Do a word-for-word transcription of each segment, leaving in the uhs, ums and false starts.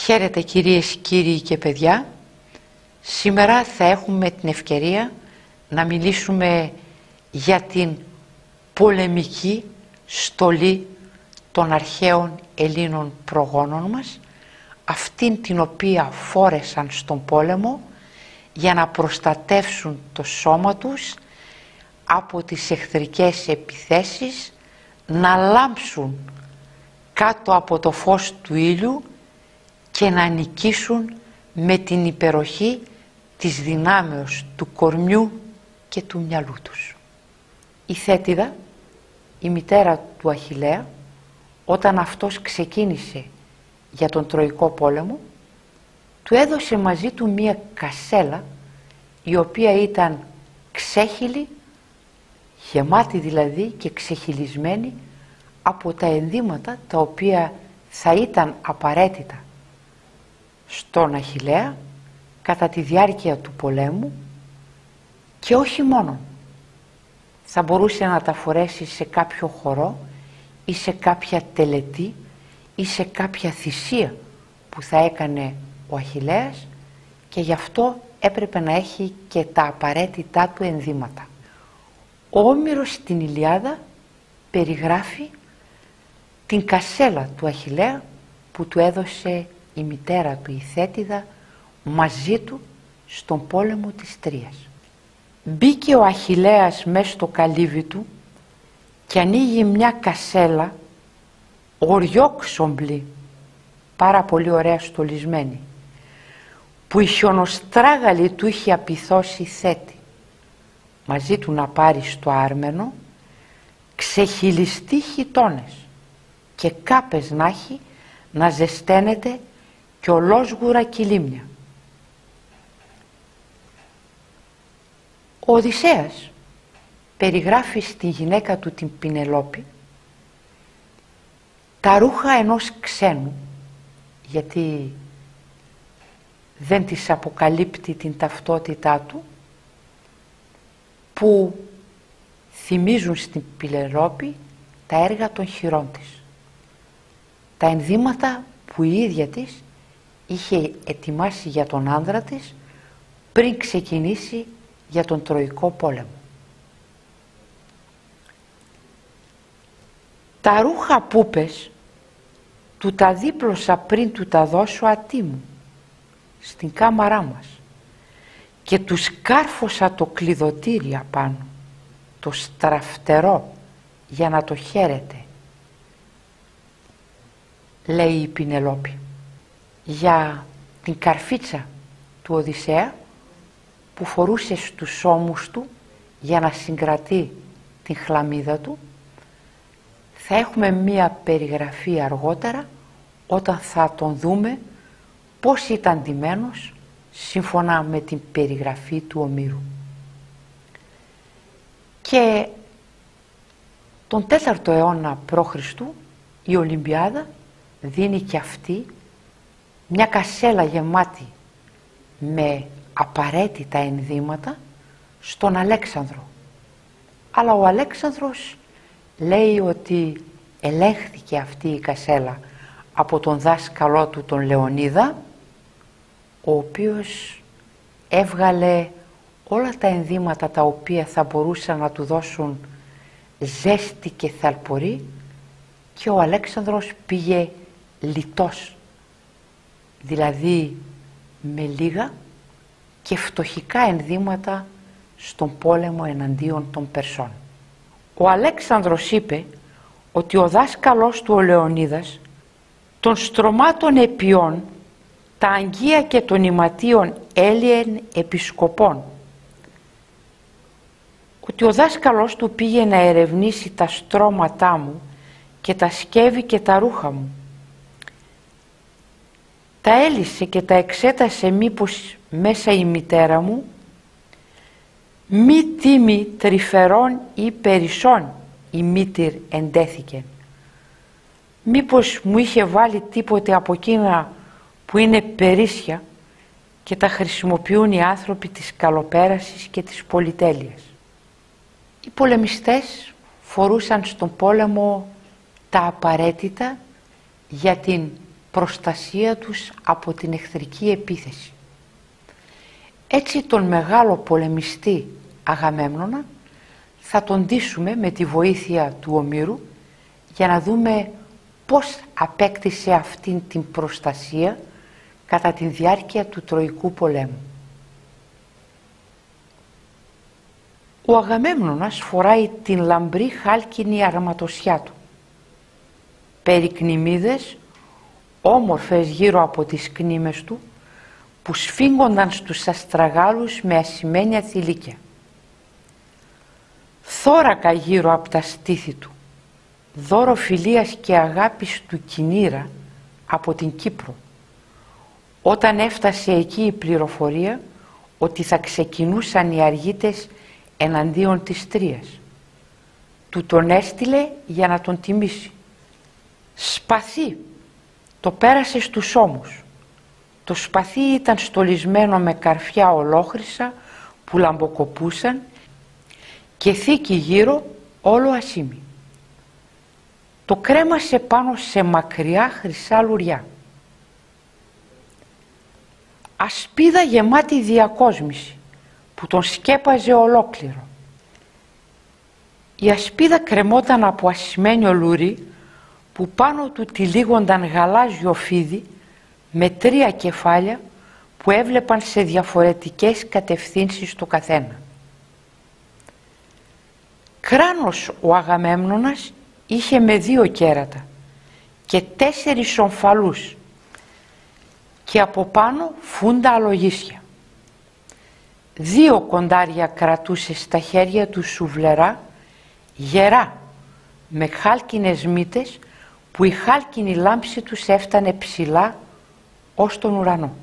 Χαίρετε κυρίες, κύριοι και παιδιά. Σήμερα θα έχουμε την ευκαιρία να μιλήσουμε για την πολεμική στολή των αρχαίων Ελλήνων προγόνων μας, αυτήν την οποία φόρεσαν στον πόλεμο για να προστατεύσουν το σώμα τους από τις εχθρικές επιθέσεις, να λάμψουν κάτω από το φως του ήλιου και να νικήσουν με την υπεροχή της δυνάμεως του κορμιού και του μυαλού τους. Η Θέτιδα, η μητέρα του Αχιλλέα, όταν αυτός ξεκίνησε για τον Τροϊκό πόλεμο, του έδωσε μαζί του μία κασέλα η οποία ήταν ξέχυλη, γεμάτη δηλαδή και ξεχυλισμένη από τα ενδύματα τα οποία θα ήταν απαραίτητα στον Αχιλλέα κατά τη διάρκεια του πολέμου, και όχι μόνο. Θα μπορούσε να τα φορέσει σε κάποιο χορό ή σε κάποια τελετή ή σε κάποια θυσία που θα έκανε ο Αχιλλέας, και γι' αυτό έπρεπε να έχει και τα απαραίτητά του ενδύματα. Ο Όμηρος στην Ιλιάδα περιγράφει την κασέλα του Αχιλλέα που του έδωσε η μητέρα του, η Θέτιδα, μαζί του στον πόλεμο της Τρίας. Μπήκε ο Αχιλλέας μέσα στο καλύβι του και ανοίγει μια κασέλα οριόξομπλη, πάρα πολύ ωραία στολισμένη, που η χιονοστράγαλη του είχε απειθώσει Θέτη, μαζί του να πάρει στο άρμενο ξεχυλιστεί χιτώνες και κάπες να έχει να ζεσταίνεται και ολόσγουρα κυλίμια. Ο Οδυσσέας περιγράφει στη γυναίκα του την Πινελόπη τα ρούχα ενός ξένου, γιατί δεν της αποκαλύπτει την ταυτότητά του, που θυμίζουν στην Πινελόπη τα έργα των χειρών της, τα ενδύματα που η ίδια της είχε ετοιμάσει για τον άνδρα της πριν ξεκινήσει για τον Τροϊκό πόλεμο. Τα ρούχα πούπες του τα δίπλωσα πριν του τα δώσω ατίμου στην κάμαρά μας και του σκάρφωσα το κλειδωτήρι απάνω, το στραφτερό, για να το χαίρετε, λέει η Πινελόπη για την καρφίτσα του Οδυσσέα που φορούσε στους ώμους του για να συγκρατεί την χλαμίδα του. Θα έχουμε μία περιγραφή αργότερα όταν θα τον δούμε πώς ήταν ντυμένος σύμφωνα με την περιγραφή του Ομήρου. Και τον τέταρτο αιώνα π.Χ. η Ολυμπιάδα δίνει και αυτή μια κασέλα γεμάτη με απαραίτητα ενδύματα στον Αλέξανδρο. Αλλά ο Αλέξανδρος λέει ότι ελέγχθηκε αυτή η κασέλα από τον δάσκαλό του τον Λεωνίδα, ο οποίος έβγαλε όλα τα ενδύματα τα οποία θα μπορούσαν να του δώσουν ζέστη και θαλπορή, και ο Αλέξανδρος πήγε λιτός, δηλαδή με λίγα και φτωχικά ενδύματα στον πόλεμο εναντίον των Περσών. Ο Αλέξανδρος είπε ότι ο δάσκαλος του ο Λεωνίδας των στρωμάτων επιών τα αγγεία και των ηματίων έλυεν επισκοπών, ότι ο δάσκαλος του πήγε να ερευνήσει τα στρώματά μου και τα σκεύη και τα ρούχα μου. Τα έλυσε και τα εξέτασε μήπως μέσα η μητέρα μου μη τίμη τρυφερών ή περισσών η μήτηρ εντέθηκε. Μήπως μου είχε βάλει τίποτε από εκείνα που είναι περίσσια και τα χρησιμοποιούν οι άνθρωποι της καλοπέρασης και της πολυτέλειας. Οι πολεμιστές φορούσαν στον πόλεμο τα απαραίτητα για την προστασία τους από την εχθρική επίθεση. Έτσι τον μεγάλο πολεμιστή Αγαμέμνονα θα τον ντύσουμε με τη βοήθεια του Ομήρου για να δούμε πώς απέκτησε αυτήν την προστασία κατά τη διάρκεια του Τροϊκού πολέμου. Ο Αγαμέμνονας φοράει την λαμπρή χάλκινη αρματοσιά του. Περικνημίδες όμορφες γύρω από τις κνήμες του που σφίγγονταν στους αστραγάλους με ασημένια θηλίκια. Θώρακα γύρω από τα στήθη του, δώρο φιλίας και αγάπης του Κινήρα από την Κύπρο, όταν έφτασε εκεί η πληροφορία ότι θα ξεκινούσαν οι Αργίτες εναντίον της Τρίας. Του τον έστειλε για να τον τιμήσει. Σπαθί το πέρασε στους ώμους. Το σπαθί ήταν στολισμένο με καρφιά ολόχρυσα που λαμποκοπούσαν και θήκη γύρω όλο ασήμι. Το κρέμασε πάνω σε μακριά χρυσά λουριά. Ασπίδα γεμάτη διακόσμηση που τον σκέπαζε ολόκληρο. Η ασπίδα κρεμόταν από ασημένιο λουρί που πάνω του τυλίγονταν γαλάζιο φίδι με τρία κεφάλια που έβλεπαν σε διαφορετικές κατευθύνσεις το καθένα. Κράνος ο Αγαμέμνονας είχε με δύο κέρατα και τέσσερις ομφαλούς και από πάνω φούντα αλογίσια. Δύο κοντάρια κρατούσε στα χέρια του σουβλερά, γερά, με χάλκινες μύτες που η χάλκινη λάμψη τους έφτανε ψηλά ως τον ουρανό.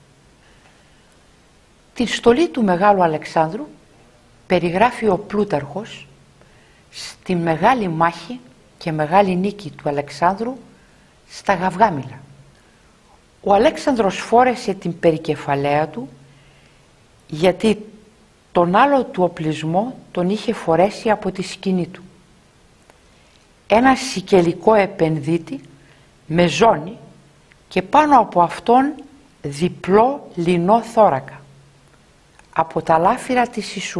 Την στολή του Μεγάλου Αλεξάνδρου περιγράφει ο Πλούταρχος στη μεγάλη μάχη και μεγάλη νίκη του Αλεξάνδρου στα Γαυγάμιλα. Ο Αλέξανδρος φόρεσε την περικεφαλαία του γιατί τον άλλο του οπλισμό τον είχε φορέσει από τη σκηνή του. Ένα σικελικό επενδύτη με ζώνη και πάνω από αυτόν διπλό λινό θώρακα από τα λάφυρα της Ιησού.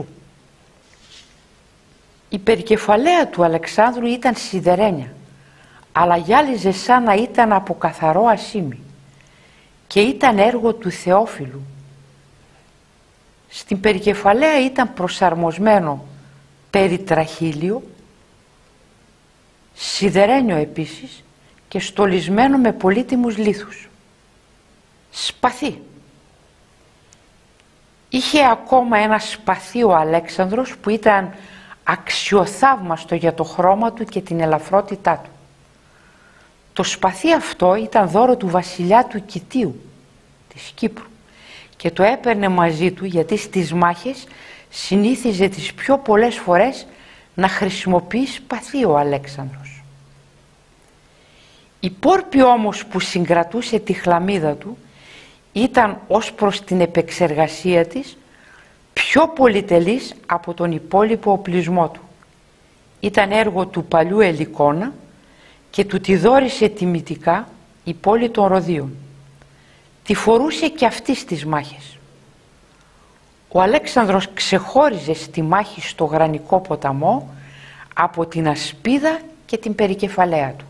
Η περικεφαλαία του Αλεξάνδρου ήταν σιδερένια, αλλά γυάλιζε σαν να ήταν από καθαρό ασήμι και ήταν έργο του Θεόφιλου. Στην περικεφαλαία ήταν προσαρμοσμένο περιτραχύλιο, σιδερένιο επίσης και στολισμένο με πολύτιμους λίθους. Σπαθί. Είχε ακόμα ένα σπαθί ο Αλέξανδρος που ήταν αξιοθαύμαστο για το χρώμα του και την ελαφρότητά του. Το σπαθί αυτό ήταν δώρο του βασιλιά του Κιτίου, της Κύπρου, και το έπαιρνε μαζί του γιατί στις μάχες συνήθιζε τις πιο πολλές φορές να χρησιμοποιεί σπαθί ο Αλέξανδρος. Η πόρπη όμως που συγκρατούσε τη χλαμίδα του ήταν ως προς την επεξεργασία της πιο πολυτελής από τον υπόλοιπο οπλισμό του. Ήταν έργο του παλιού Ελικόνα και του τη δώρισε τιμητικά η πόλη των Ροδίων. Τη φορούσε και αυτή στις μάχες. Ο Αλέξανδρος ξεχώριζε στη μάχη στο Γρανικό ποταμό από την ασπίδα και την περικεφαλαία του.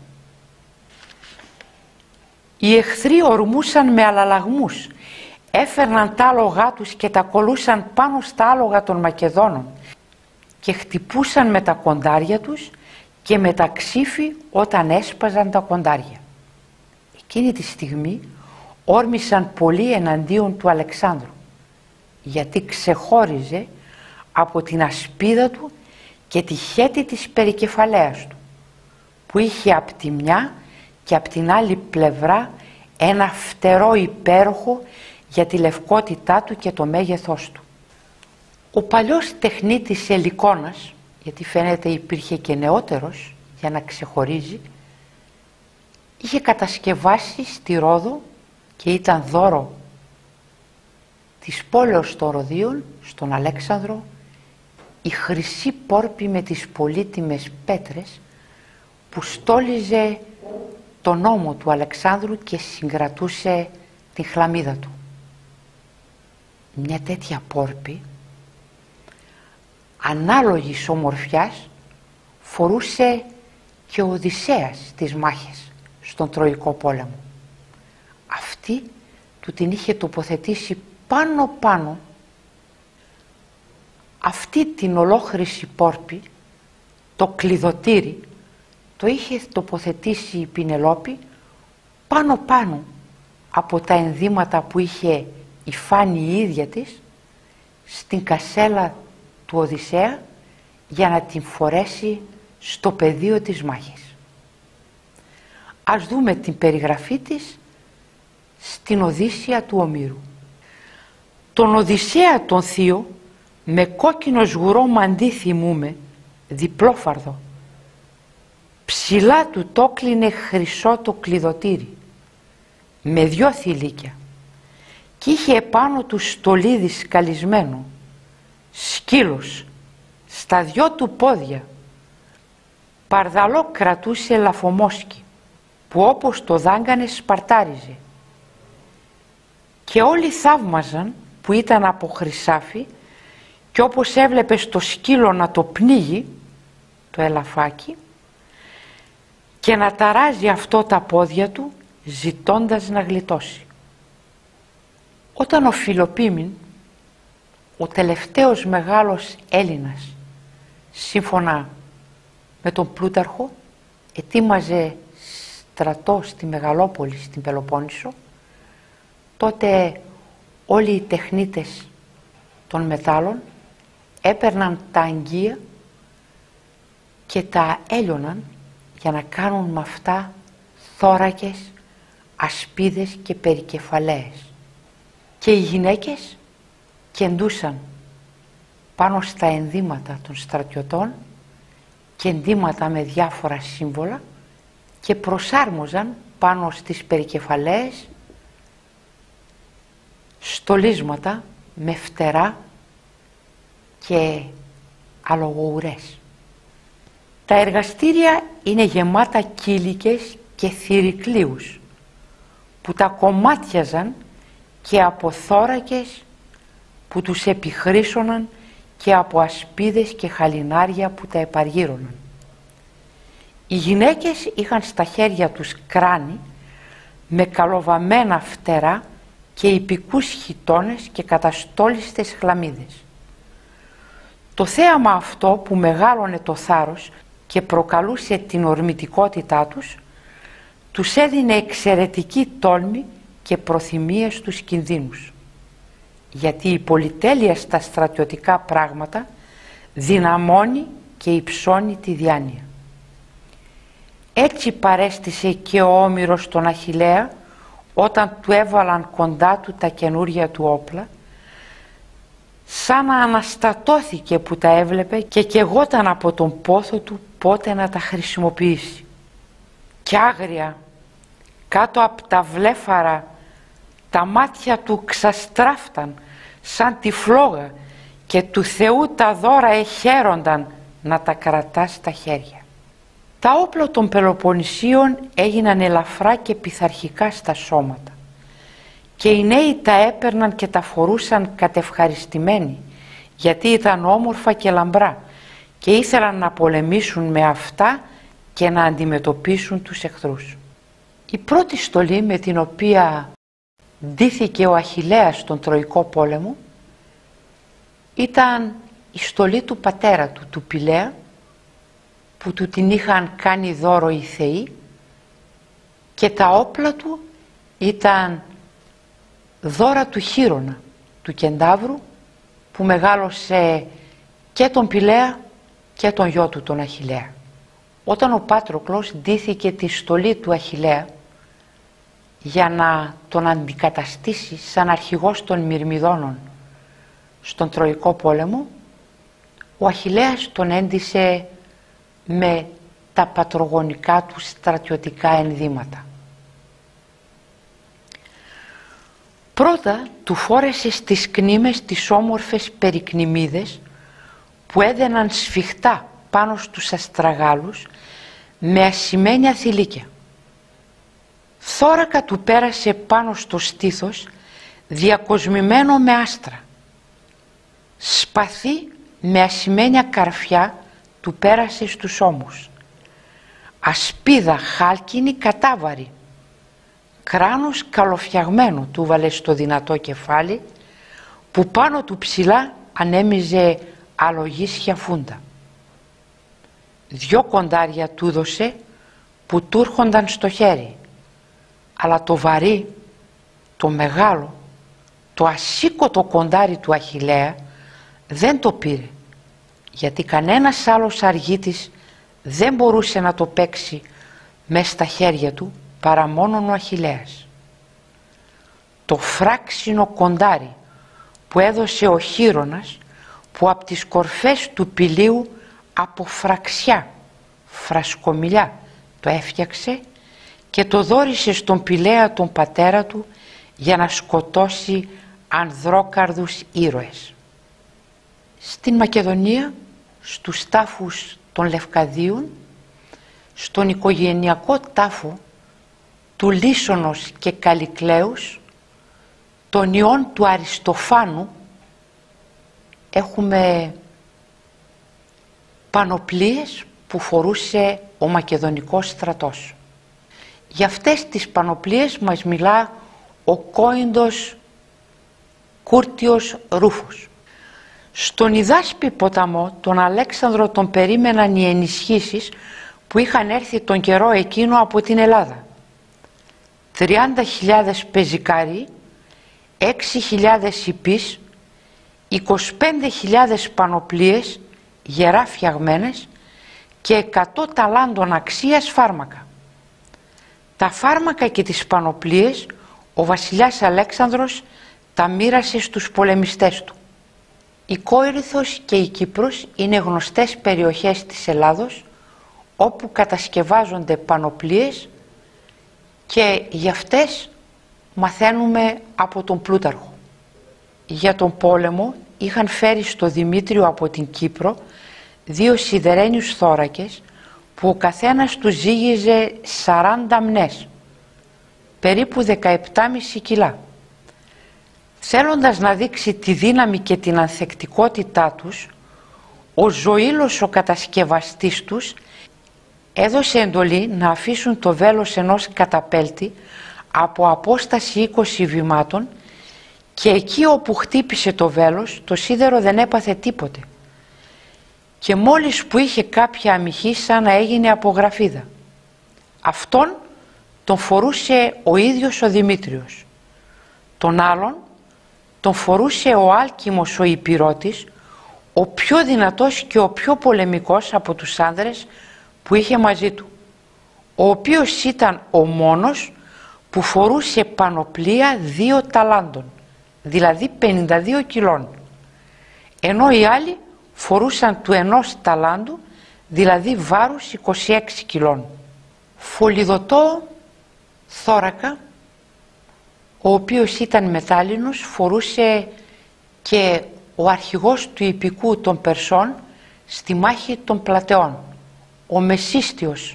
Οι εχθροί ορμούσαν με αλλαλαγμούς, έφερναν τα άλογά τους και τα κολούσαν πάνω στα άλογα των Μακεδόνων και χτυπούσαν με τα κοντάρια τους και με τα ξύφη όταν έσπαζαν τα κοντάρια. Εκείνη τη στιγμή όρμησαν πολύ εναντίον του Αλεξάνδρου, γιατί ξεχώριζε από την ασπίδα του και τη χέτη της περικεφαλαίας του, που είχε απ' τη μια και απ' την άλλη πλευρά ένα φτερό υπέροχο για τη λευκότητά του και το μέγεθός του. Ο παλιός τεχνίτης Ελικόνας, γιατί φαίνεται υπήρχε και νεότερος για να ξεχωρίζει, είχε κατασκευάσει στη Ρόδο και ήταν δώρο της πόλεως των Ροδίων στον Αλέξανδρο η χρυσή πόρπη με τις πολύτιμες πέτρες που στόλιζε τον ώμο του Αλεξάνδρου και συγκρατούσε την χλαμίδα του. Μια τέτοια πόρπη, ανάλογης ομορφιάς, φορούσε και ο Οδυσσέας στις μάχες στον Τροϊκό πόλεμο. Αυτή του την είχε τοποθετήσει πάνω πάνω. Αυτή την ολόχρηση πόρπη, το κλειδωτήρι, το είχε τοποθετήσει η Πινελόπη πάνω πάνω από τα ενδύματα που είχε η Φάνη η ίδια της στην κασέλα του Οδυσσέα για να την φορέσει στο πεδίο της μάχης. Ας δούμε την περιγραφή της στην Οδύσσεια του Ομήρου. Τον Οδυσσέα τον θείο με κόκκινο σγουρό μαντί θυμούμε, διπλόφαρδο. Ψηλά του το κλείνε χρυσό το κλειδωτήρι με δυο θηλίκια κι είχε επάνω του στολίδι σκαλισμένο, σκύλος στα δυο του πόδια. Παρδαλό κρατούσε λαφομόσκι που όπως το δάγκανε σπαρτάριζε και όλοι θαύμαζαν που ήταν από χρυσάφι και όπως έβλεπες το σκύλο να το πνίγει το ελαφάκι και να ταράζει αυτό τα πόδια του ζητώντας να γλιτώσει. Όταν ο Φιλοπίμην, ο τελευταίος μεγάλος Έλληνας, σύμφωνα με τον Πλούταρχο, ετοίμαζε στρατό στη Μεγαλόπολη, στην Πελοπόννησο, τότε όλοι οι τεχνίτες των μετάλλων έπαιρναν τα αγγεία και τα έλειωναν για να κάνουν με αυτά θώρακες, ασπίδες και περικεφαλαίες. Και οι γυναίκες κεντούσαν πάνω στα ενδύματα των στρατιωτών και ενδύματα με διάφορα σύμβολα και προσάρμοζαν πάνω στις περικεφαλαίες στολίσματα με φτερά και αλογοουρές. Τα εργαστήρια είναι γεμάτα κύλικες και θηρυκλίους που τα κομμάτιαζαν και από θώρακες που τους επιχρήσωναν και από ασπίδες και χαλινάρια που τα επαργύρωναν. Οι γυναίκες είχαν στα χέρια τους κράνη με καλοβαμμένα φτερά και ιππικούς χιτώνες και καταστόλιστες χλαμίδες. Το θέαμα αυτό που μεγάλωνε το θάρρος και προκαλούσε την ορμητικότητά τους, τους έδινε εξαιρετική τόλμη και προθυμία στους κινδύνους, γιατί η πολυτέλεια στα στρατιωτικά πράγματα δυναμώνει και υψώνει τη διάνοια. Έτσι παρέστησε και ο Όμηρος τον Αχιλλέα όταν του έβαλαν κοντά του τα καινούρια του όπλα, σαν να αναστατώθηκε που τα έβλεπε και καιγόταν από τον πόθο του πότε να τα χρησιμοποιήσει. Κι άγρια κάτω από τα βλέφαρα τα μάτια του ξαστράφταν σαν τη φλόγα και του Θεού τα δώρα εχαίρονταν να τα κρατά στα χέρια. Τα όπλα των Πελοποννησίων έγιναν ελαφρά και πειθαρχικά στα σώματα και οι νέοι τα έπαιρναν και τα φορούσαν κατευχαριστημένοι, γιατί ήταν όμορφα και λαμπρά και ήθελαν να πολεμήσουν με αυτά και να αντιμετωπίσουν τους εχθρούς. Η πρώτη στολή με την οποία ντύθηκε ο Αχιλλέας στον Τροϊκό πόλεμο ήταν η στολή του πατέρα του, του Πηλαία, που του την είχαν κάνει δώρο οι θεοί, και τα όπλα του ήταν δώρα του Χείρονα, του Κεντάβρου, που μεγάλωσε και τον Πηλαία και τον γιο του τον Αχιλλέα. Όταν ο Πάτροκλος ντύθηκε τη στολή του Αχιλλέα για να τον αντικαταστήσει σαν αρχηγός των Μυρμιδώνων στον Τροϊκό πόλεμο, ο Αχιλλέας τον έντυσε με τα πατρογονικά του στρατιωτικά ενδύματα. Πρώτα του φόρεσε στις κνήμες τις όμορφες περικνημίδες που έδαιναν σφιχτά πάνω στους αστραγάλους με ασημένια θηλίκια. Θώρακα του πέρασε πάνω στο στήθος, διακοσμημένο με άστρα. Σπαθί με ασημένια καρφιά του πέρασε στους ώμους. Ασπίδα χάλκινη κατάβαρη. Κράνος καλοφτιαγμένο του βάλε στο δυνατό κεφάλι, που πάνω του ψηλά ανέμιζε αλογίσια φούντα. Δυο κοντάρια του δώσε που του έρχονταν στο χέρι, αλλά το βαρύ, το μεγάλο, το ασήκωτο κοντάρι του Αχιλλέα δεν το πήρε, γιατί κανένας άλλος αργίτης δεν μπορούσε να το παίξει μες στα χέρια του παρά μόνον ο Αχιλλέας. Το φράξινο κοντάρι που έδωσε ο Χείρονας, που από τις κορφές του πηλίου από φραξιά, φρασκομηλιά το έφτιαξε και το δώρισε στον Πηλαία τον πατέρα του για να σκοτώσει ανδρόκαρδους ήρωες. Στην Μακεδονία, στους τάφους των Λευκαδίων, στον οικογενειακό τάφο του Λύσσονος και Καλυκλέους, των ιών του Αριστοφάνου, έχουμε πανοπλίες που φορούσε ο Μακεδονικός στρατός. Για αυτές τις πανοπλίες μας μιλά ο Κόηντος Κούρτιος Ρούφος. Στον Ιδάσπη ποταμό τον Αλέξανδρο τον περίμεναν οι ενισχύσεις που είχαν έρθει τον καιρό εκείνο από την Ελλάδα. τριάντα χιλιάδες πεζικάροι, έξι χιλιάδες υπείς, είκοσι πέντε χιλιάδες πανοπλίες γερά φτιαγμένες και εκατό ταλάντων αξίας φάρμακα. Τα φάρμακα και τις πανοπλίες ο βασιλιάς Αλέξανδρος τα μοίρασε στους πολεμιστές του. Η Κόριθος και η Κύπρος είναι γνωστές περιοχές της Ελλάδος όπου κατασκευάζονται πανοπλίες και για αυτές μαθαίνουμε από τον Πλούταρχο. Για τον πόλεμο είχαν φέρει στο Δημήτριο από την Κύπρο δύο σιδερένιους θώρακες που ο καθένας του ζύγιζε σαράντα μνές, περίπου δεκαεπτά κόμμα πέντε κιλά. Θέλοντας να δείξει τη δύναμη και την ανθεκτικότητά τους, ο Ζωήλος ο κατασκευαστής τους έδωσε εντολή να αφήσουν το βέλος ενός καταπέλτη από απόσταση είκοσι βημάτων και εκεί όπου χτύπησε το βέλος το σίδερο δεν έπαθε τίποτε και μόλις που είχε κάποια αμυχή σαν να έγινε από γραφίδα. Αυτόν τον φορούσε ο ίδιος ο Δημήτριος. Τον άλλον τον φορούσε ο Άλκημος ο Ιππυρώτης, ο πιο δυνατός και ο πιο πολεμικός από τους άνδρες που είχε μαζί του, ο οποίος ήταν ο μόνος που φορούσε πανοπλία δύο ταλάντων, δηλαδή πενήντα δύο κιλών, ενώ οι άλλοι φορούσαν του ενός ταλάντου, δηλαδή βάρους είκοσι έξι κιλών. Φωλιδωτό θώρακα, ο οποίος ήταν μετάλλινος, φορούσε και ο αρχηγός του ιππικού των Περσών στη μάχη των Πλατεών, ο Μεσίστιος.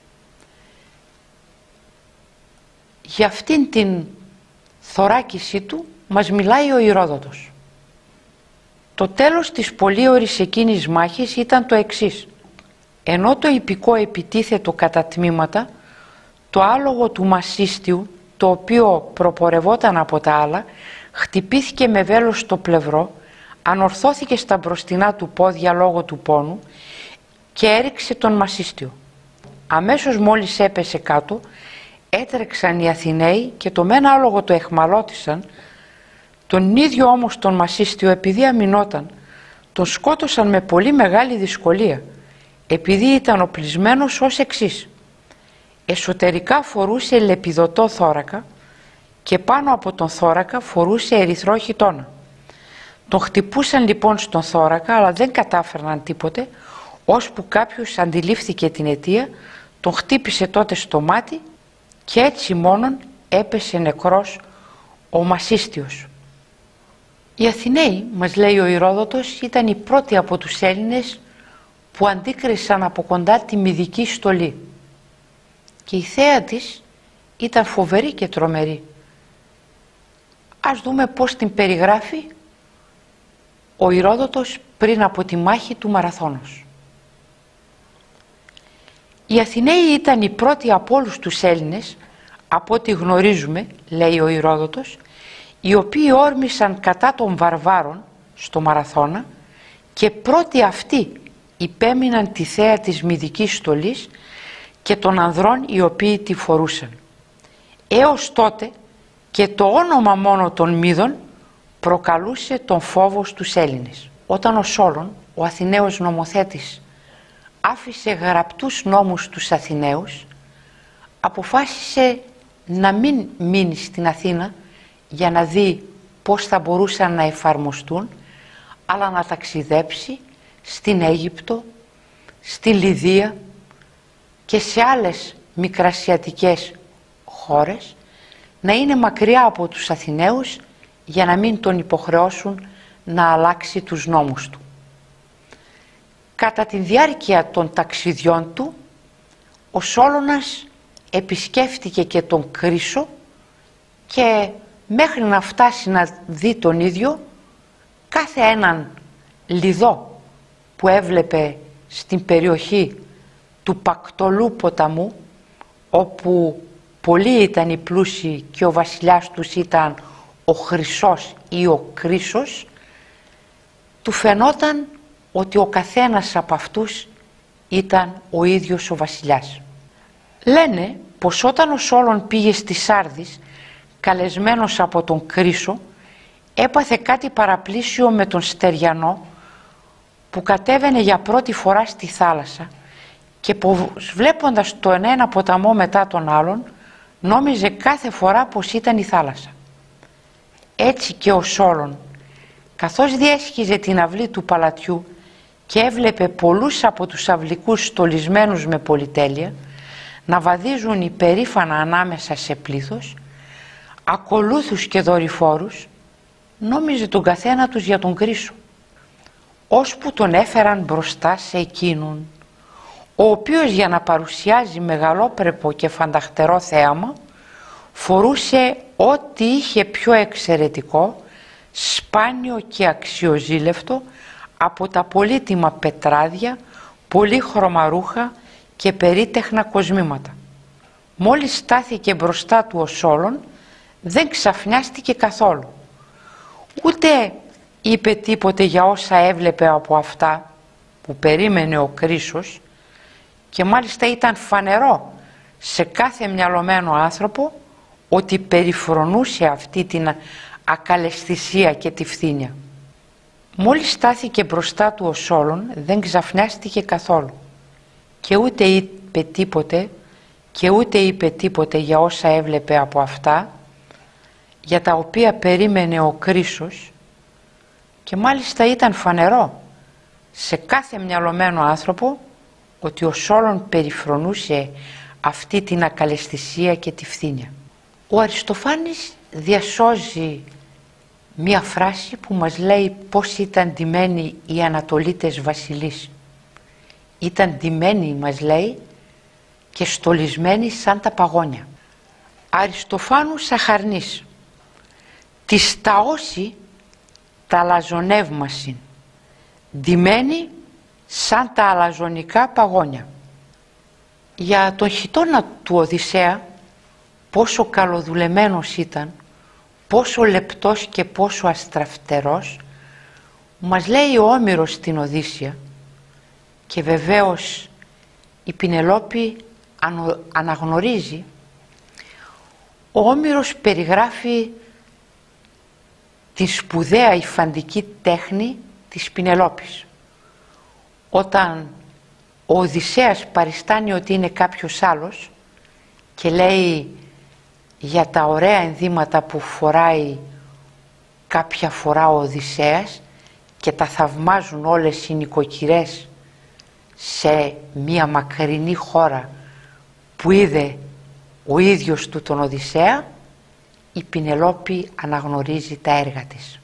Για αυτήν την θωράκισή του μας μιλάει ο Ηρόδοτος. Το τέλος της πολύωρης εκείνης μάχης ήταν το εξής. Ενώ το ιππικό επιτίθετο κατά τμήματα, το άλογο του Μασίστιου, το οποίο προπορευόταν από τα άλλα, χτυπήθηκε με βέλος στο πλευρό, ανορθώθηκε στα μπροστινά του πόδια λόγω του πόνου και έριξε τον Μασίστιο. Αμέσως μόλις έπεσε κάτω, έτρεξαν οι Αθηναίοι και το μένα άλογο το εχμαλώτησαν, τον ίδιο όμως τον Μασίστιο, επειδή αμυνόταν, τον σκότωσαν με πολύ μεγάλη δυσκολία, επειδή ήταν οπλισμένος ως εξής. Εσωτερικά φορούσε λεπιδωτό θώρακα και πάνω από τον θώρακα φορούσε ερυθρό χιτώνα. Τον χτυπούσαν λοιπόν στον θώρακα, αλλά δεν κατάφερναν τίποτε, ώσπου κάποιος αντιλήφθηκε την αιτία, τον χτύπησε τότε στο μάτι και έτσι μόνον έπεσε νεκρός ο Μασίστιος. Οι Αθηναίοι, μας λέει ο Ηρόδοτος, ήταν οι πρώτοι από τους Έλληνες που αντίκρισαν από κοντά τη μυδική στολή και η θέα της ήταν φοβερή και τρομερή. Ας δούμε πώς την περιγράφει ο Ηρόδοτος πριν από τη μάχη του Μαραθώνος. Οι Αθηναίοι ήταν οι πρώτοι από όλους τους Έλληνες, από ό,τι γνωρίζουμε, λέει ο Ηρόδοτος, οι οποίοι όρμησαν κατά των βαρβάρων στο Μαραθώνα και πρώτοι αυτοί υπέμειναν τη θέα της μυδικής στολής και των ανδρών οι οποίοι τη φορούσαν. Έως τότε και το όνομα μόνο των Μύδων προκαλούσε τον φόβο στους Έλληνες. Όταν ο Σόλων, ο Αθηναίος νομοθέτης, άφησε γραπτούς νόμους στους Αθηναίους, αποφάσισε να μην μείνει στην Αθήνα για να δει πώς θα μπορούσαν να εφαρμοστούν, αλλά να ταξιδέψει στην Αίγυπτο, στη Λιδία και σε άλλες μικρασιατικές χώρες, να είναι μακριά από τους Αθηναίους για να μην τον υποχρεώσουν να αλλάξει τους νόμους του. Κατά τη διάρκεια των ταξιδιών του, ο Σόλωνας επισκέφτηκε και τον Κρίσο και μέχρι να φτάσει να δει τον ίδιο, κάθε έναν λιδό που έβλεπε στην περιοχή του Πακτολού ποταμού, όπου πολλοί ήταν οι πλούσιοι και ο βασιλιάς τους ήταν ο Χρυσός ή ο Κρίσος, του φαινόταν ότι ο καθένας από αυτούς ήταν ο ίδιος ο βασιλιάς. Λένε πως όταν ο Σόλων πήγε στη Σάρδης, καλεσμένος από τον Κρίσο, έπαθε κάτι παραπλήσιο με τον Στεριανό, που κατέβαινε για πρώτη φορά στη θάλασσα και πως βλέποντας το ένα ποταμό μετά τον άλλον, νόμιζε κάθε φορά πως ήταν η θάλασσα. Έτσι και ο Σόλων, καθώς διέσχιζε την αυλή του παλατιού και έβλεπε πολλούς από τους αυλικούς στολισμένους με πολυτέλεια να βαδίζουν υπερήφανα ανάμεσα σε πλήθος, ακολούθους και δορυφόρους, νόμιζε τον καθένα τους για τον Κρίσο, ώσπου τον έφεραν μπροστά σε εκείνον, ο οποίος για να παρουσιάζει μεγαλόπρεπο και φανταχτερό θέαμα, φορούσε ό,τι είχε πιο εξαιρετικό, σπάνιο και αξιοζήλευτο από τα πολύτιμα πετράδια, πολύχρωμα ρούχα και περίτεχνα κοσμήματα. Μόλις στάθηκε μπροστά του ο Σόλων, δεν ξαφνιάστηκε καθόλου. Ούτε είπε τίποτε για όσα έβλεπε από αυτά που περίμενε ο Κρίσος, και μάλιστα ήταν φανερό σε κάθε μυαλωμένο άνθρωπο ότι περιφρονούσε αυτή την ακαλαισθησία και τη φθήνεια. Μόλις στάθηκε μπροστά του ο Σόλων, δεν ξαφνιάστηκε καθόλου και ούτε είπε τίποτε και ούτε είπε τίποτε για όσα έβλεπε από αυτά για τα οποία περίμενε ο Κρίσος, και μάλιστα ήταν φανερό σε κάθε μυαλωμένο άνθρωπο ότι ο Σόλων περιφρονούσε αυτή την ακαλαισθησία και τη φθήνεια. Ο Αριστοφάνης διασώζει μία φράση που μας λέει πώς ήταν ντυμένοι οι Ανατολίτες βασιλείς. Ήταν ντυμένοι, μας λέει, και στολισμένοι σαν τα παγόνια. Αριστοφάνου Σαχαρνής, της ταόση τα αλαζονεύμασιν, ντυμένοι σαν τα αλαζονικά παγόνια. Για τον χιτώνα του Οδυσσέα, πόσο καλοδουλεμένος ήταν, πόσο λεπτός και πόσο αστραφτερός, μας λέει ο Όμηρος στην Οδύσσεια, και βεβαίως η Πινελόπη αναγνωρίζει. Ο Όμηρος περιγράφει τη σπουδαία υφαντική τέχνη της Πινελόπης. Όταν ο Οδυσσέας παριστάνει ότι είναι κάποιος άλλος και λέει για τα ωραία ενδύματα που φοράει κάποια φορά ο Οδυσσέας και τα θαυμάζουν όλες οι νοικοκυρές σε μία μακρινή χώρα που είδε ο ίδιος του τον Οδυσσέα, η Πινελόπη αναγνωρίζει τα έργα της.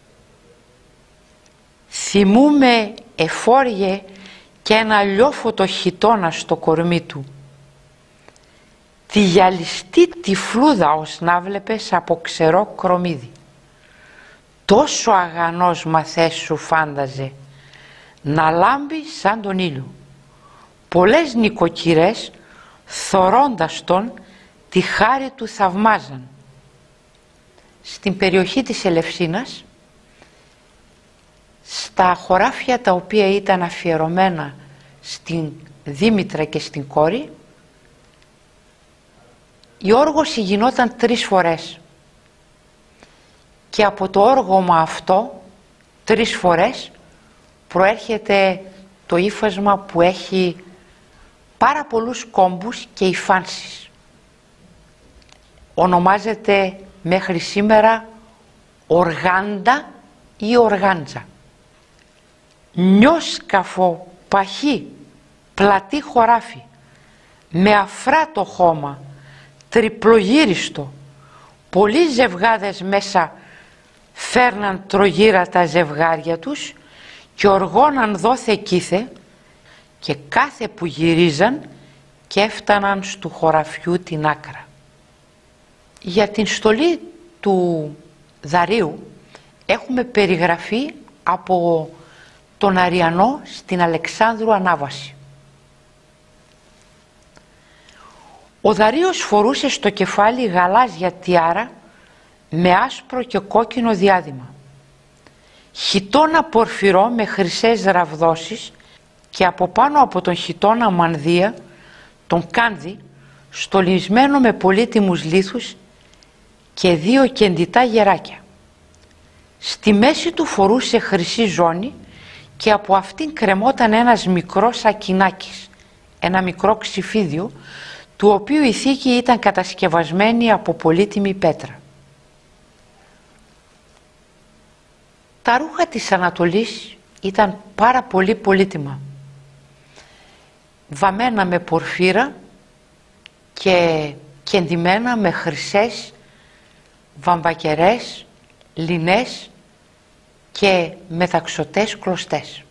Θυμούμε εφόργε και ένα λιόφωτο χιτώνα στο κορμί του. τη γυαλιστή τυφλούδα ως να βλέπες από ξερό κρομίδι. Τόσο αγανός μαθές σου φάνταζε, να λάμπει σαν τον ήλιο. Πολλές νοικοκυρές, θωρώντας τον, τη χάρη του θαυμάζαν. Στην περιοχή της Ελευσίνας, στα χωράφια τα οποία ήταν αφιερωμένα στην Δήμητρα και στην κόρη, η όργωση γινόταν τρεις φορές και από το όργωμα αυτό τρεις φορές προέρχεται το ύφασμα που έχει πάρα πολλούς κόμπους και υφάνσεις. Ονομάζεται μέχρι σήμερα οργάντα ή οργάντζα. Νιόσκαφο, παχύ, πλατή χωράφι, με αφράτο χώμα, τριπλογύριστο. Πολλοί ζευγάδες μέσα φέρναν τρογύρα τα ζευγάρια τους και οργώναν δόθε κήθε και κάθε που γυρίζαν και έφταναν στου χωραφιού την άκρα. Για την στολή του Δαρίου έχουμε περιγραφή από τον Αριανό στην Αλεξάνδρου Ανάβαση. Ο Δαρίος φορούσε στο κεφάλι γαλάζια τιάρα με άσπρο και κόκκινο διάδημα, χιτώνα πορφυρό με χρυσές ραβδόσεις και από πάνω από τον χιτώνα μανδύα, τον κάνδι, στολισμένο με πολύτιμους λίθους και δύο κεντητά γεράκια. Στη μέση του φορούσε χρυσή ζώνη και από αυτήν κρεμόταν ένας μικρός σακινάκης, ένα μικρό ξυφίδιο, του οποίου η θήκη ήταν κατασκευασμένη από πολύτιμη πέτρα. Τα ρούχα της Ανατολής ήταν πάρα πολύ πολύτιμα, βαμμένα με πορφύρα και κεντυμένα με χρυσές, βαμβακερές, λινές και μεταξωτές κλωστές.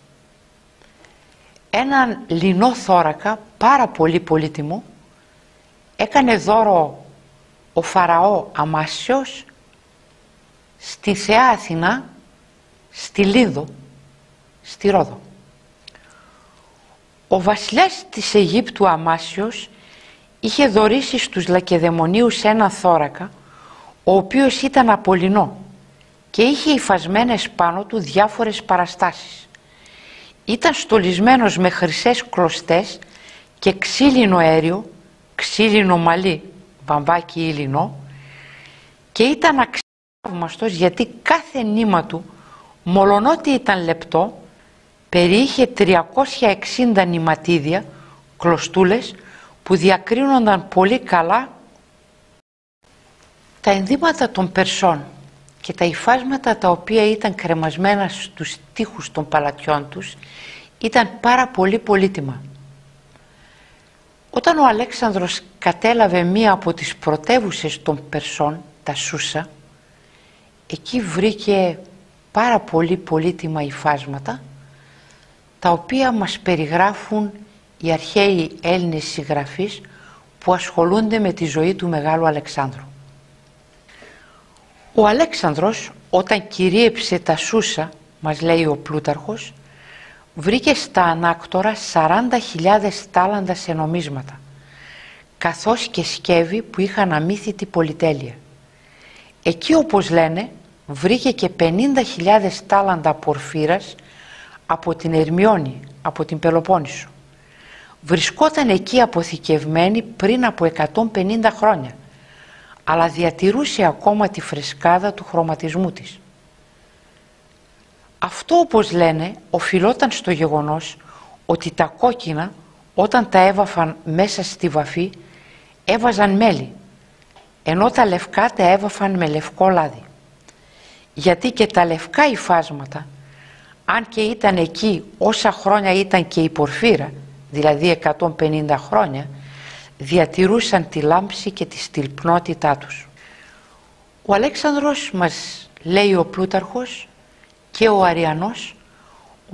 Έναν λινό θώρακα πάρα πολύ πολύτιμο έκανε δώρο ο Φαραώ Αμάσιος στη Θεά Αθηνά, στη Λίδο, στη Ρόδο. Ο βασιλιάς της Αιγύπτου Αμάσιος είχε δωρήσει στους Λακεδαιμονίους ένα θώρακα, ο οποίος ήταν από λινό και είχε υφασμένες πάνω του διάφορες παραστάσεις. Ήταν στολισμένος με χρυσές κλωστές και ξύλινο αέριο, ξύλινο μαλλί, βαμβάκι ή λινό, και ήταν αξιοθαύμαστος γιατί κάθε νήμα του, μολονότι ήταν λεπτό, περιείχε τριακόσια εξήντα νηματίδια, κλωστούλες, που διακρίνονταν πολύ καλά. Τα ενδύματα των Περσών και τα υφάσματα τα οποία ήταν κρεμασμένα στους τοίχους των παλατιών τους ήταν πάρα πολύ πολύτιμα. Όταν ο Αλέξανδρος κατέλαβε μία από τις πρωτεύουσες των Περσών, τα Σούσα, εκεί βρήκε πάρα πολύ πολύτιμα υφάσματα, τα οποία μας περιγράφουν οι αρχαίοι Έλληνες συγγραφείς που ασχολούνται με τη ζωή του Μεγάλου Αλεξάνδρου. Ο Αλέξανδρος, όταν κυρίεψε τα Σούσα, μας λέει ο Πλούταρχος, βρήκε στα ανάκτορα σαράντα χιλιάδες τάλαντα σε νομίσματα, καθώς και σκεύη που είχαν αμύθιτη πολυτέλεια. Εκεί, όπως λένε, βρήκε και πενήντα χιλιάδες τάλαντα πορφύρας από την Ερμιόνη, από την Πελοπόννησο. Βρισκόταν εκεί αποθηκευμένη πριν από εκατόν πενήντα χρόνια, αλλά διατηρούσε ακόμα τη φρεσκάδα του χρωματισμού της. Αυτό, όπως λένε, οφειλόταν στο γεγονός ότι τα κόκκινα, όταν τα έβαφαν μέσα στη βαφή, έβαζαν μέλι, ενώ τα λευκά τα έβαφαν με λευκό λάδι. Γιατί και τα λευκά υφάσματα, αν και ήταν εκεί όσα χρόνια ήταν και η πορφύρα, δηλαδή εκατόν πενήντα χρόνια, διατηρούσαν τη λάμψη και τη στυλπνότητά τους. Ο Αλέξανδρος, μας λέει ο Πλούταρχος και ο Αριανός,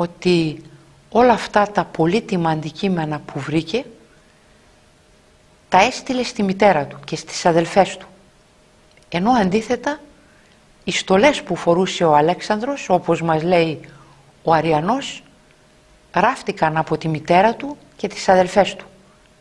ότι όλα αυτά τα πολύτιμα αντικείμενα που βρήκε τα έστειλε στη μητέρα του και στις αδελφές του, ενώ αντίθετα οι στολές που φορούσε ο Αλέξανδρος, όπως μας λέει ο Αριανός, ράφτηκαν από τη μητέρα του και τις αδελφές του.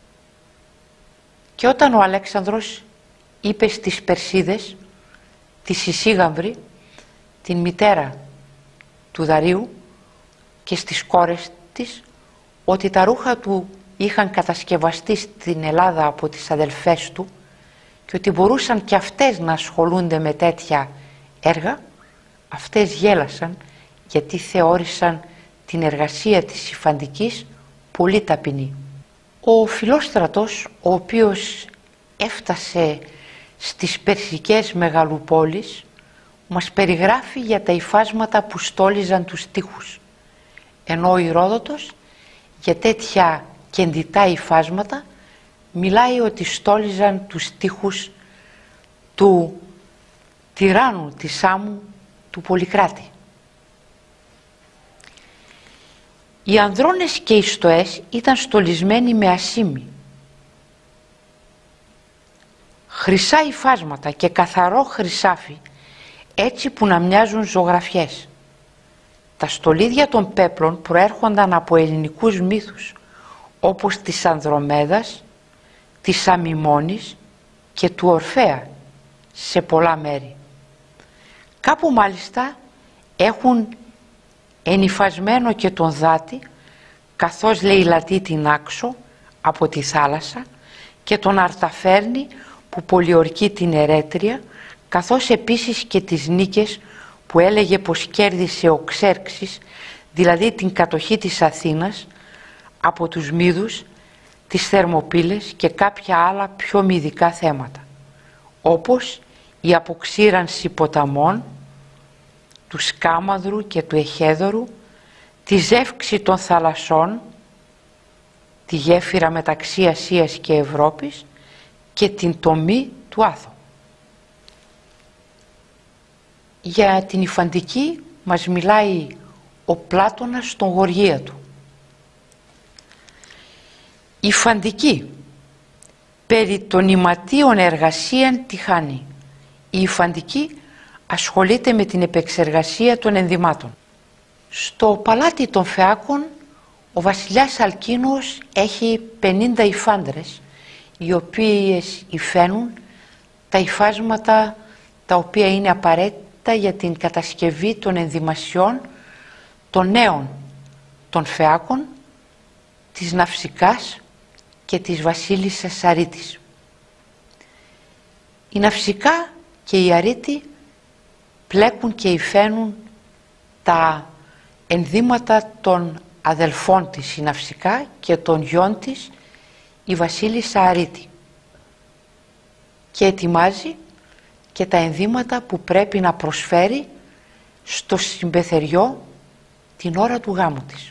Και όταν ο Αλέξανδρος είπε στις Περσίδες, τη Σισίγαμβρη, την μητέρα του Δαρίου, και στις κόρες της, ότι τα ρούχα του είχαν κατασκευαστεί στην Ελλάδα από τις αδελφές του και ότι μπορούσαν και αυτές να ασχολούνται με τέτοια έργα, αυτές γέλασαν, γιατί θεώρησαν την εργασία της υφαντικής πολύ ταπεινή. Ο Φιλόστρατος, ο οποίος έφτασε στις περσικές μεγαλοπόλεις, μας περιγράφει για τα υφάσματα που στόλιζαν τους τοίχους, ενώ ο Ηρόδοτος για τέτοια κεντητά υφάσματα μιλάει ότι στόλιζαν τους τοίχους του τυράννου της Σάμου, του Πολυκράτη. Οι ανδρώνες και οι στοές ήταν στολισμένοι με ασήμι, χρυσά υφάσματα και καθαρό χρυσάφι, έτσι που να μοιάζουν ζωγραφιές. Τα στολίδια των πέπλων προέρχονταν από ελληνικούς μύθους, όπως της Ανδρομέδας, της Αμιμώνης και του Ορφέα σε πολλά μέρη. Κάπου μάλιστα έχουν ενυφασμένο και τον Δάτη, καθώς λαιλατεί την Άξο από τη θάλασσα, και τον Αρταφέρνη που πολιορκεί την Ερέτρια, καθώς επίσης και τις νίκες που έλεγε πως κέρδισε ο Ξέρξης, δηλαδή την κατοχή της Αθήνας, από τους Μύδους, τις Θερμοπύλες και κάποια άλλα πιο μυδικά θέματα, όπως η αποξήρανση ποταμών, του Σκάμαδρου και του Εχέδωρου, τη ζεύξη των θαλασσών, τη γέφυρα μεταξύ Ασίας και Ευρώπης και την τομή του Άθο. Για την υφαντική μας μιλάει ο Πλάτωνας στον Γοργία του. Η υφαντική περί των ηματίων εργασίαν τη χάνει. Η υφαντική ασχολείται με την επεξεργασία των ενδυμάτων. Στο παλάτι των Φεάκων ο βασιλιάς Αλκίνος έχει πενήντα υφάντρες, οι οποίες υφαίνουν τα υφάσματα τα οποία είναι απαραίτητα για την κατασκευή των ενδυμασιών των νέων των Φεάκων, της Ναυσικάς και της βασίλισσας Αρήτης. Η Ναυσικά και η Αρίτη πλέκουν και υφαίνουν τα ενδύματα των αδελφών της, η Ναυσικά, και των γιών της, η βασίλισσα Αρίτη, και ετοιμάζει και τα ενδύματα που πρέπει να προσφέρει στο συμπεθεριό την ώρα του γάμου της.